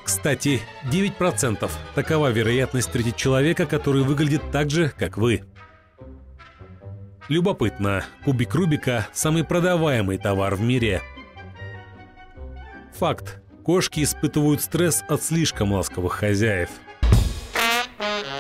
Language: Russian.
Кстати, 9%. Такова вероятность встретить человека, который выглядит так же, как вы. Любопытно, кубик Рубика – самый продаваемый товар в мире. Факт. Кошки испытывают стресс от слишком ласковых хозяев.